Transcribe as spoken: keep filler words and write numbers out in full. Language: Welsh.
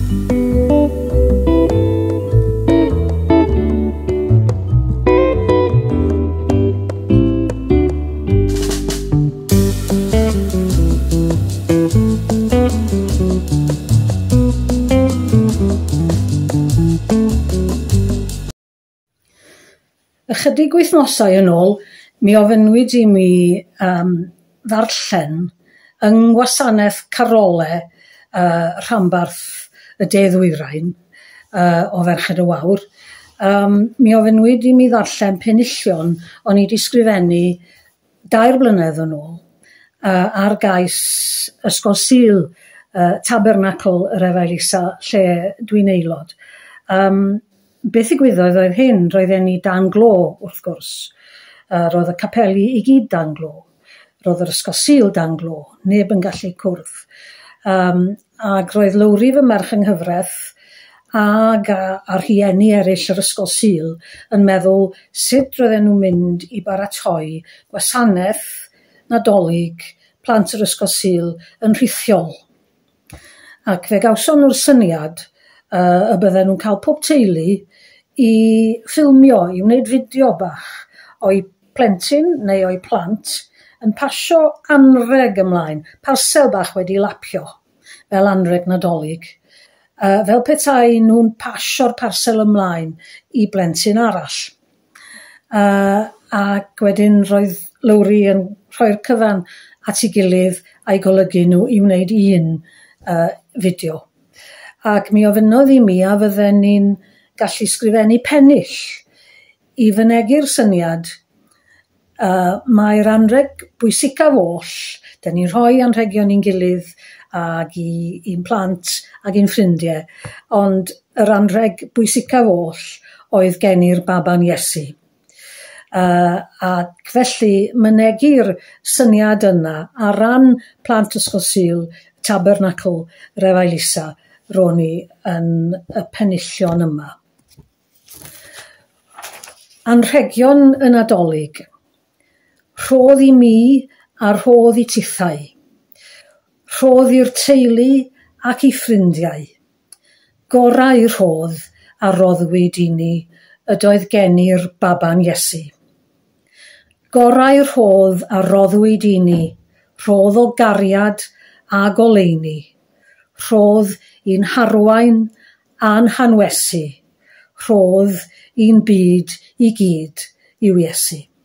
Ychydig wythnosau yn ôl, mi ofynnwyd i mi um, ddarllen yng ngwasanaeth carolau uh, rhanbarth y Ddwyrain uh, o Ferched y Wawr. Um, mi ofynnwyd i mi ddarllen penillion o'n i wedi sgrifennu dair blynedd yn ôl uh, ar gais Ysgol Sul uh, Tabernacl yr Efailisa lle dwi'n aelod. Um, Beth ddigwyddodd oedd hyn, roedd e'n i dan glo, wrth gwrs. Uh, roedd y capeli i gyd dan glo. Roedd yr Ysgol Sul dan glo, neb yn gallu cwrdd. Um, ac roedd lawri fy merch yng nghyfraith ag a rhieni eraill yr Ysgol Sul yn meddwl sut roedden nhw'n mynd i baratoi gwasanaeth Nadolig plant yr Ysgol Sul yn rhithiol. Ac fe gawson nhw'r syniad uh, y bydden nhw'n cael pob teulu i ffilmio, i wneud fideo bach o'i plentyn neu o'i plant yn pasio anreg ymlaen, parsel bach wedi lapio, fel anreg Nadolig, uh, fel petai nhw'n pasio'r parsel ymlaen i blentyn arall. Uh, ac wedyn roedd lawri yn rhoi'r cyfan at ei gilydd a'i golygu nhw i wneud un uh, fideo. Ac mi ofynnodd i mi a fydden ni'n gallu sgrifennu pennill i fynegu'r syniad uh, mae'r anreg bwysicaf oll, da ni'n rhoi anrhegion i'n gilydd ag i'n plant ag i'n ffrindiau, ond yr anreg bwysicaf oll oedd geni'r baban Iesu. Uh, ac felly mynegu'r syniad yna ar ran plant Ysgol Sul Tabernacl yr Efailisa ro'n ni yn y penillion yma. Anrhegion y Nadolig. Rhodd i mi a rhodd i tithau. Rhodd i'r teulu ac i ffrindiau. Gorau rhodd a roddwyd i ni ydoedd geni'r baban Iesu. Gorau rhodd a roddwyd i ni, rhodd o gariad a goleuni. Rhodd i'n harwain a'n hanwesu. Rhodd i'n byd i gyd i'w Iesu.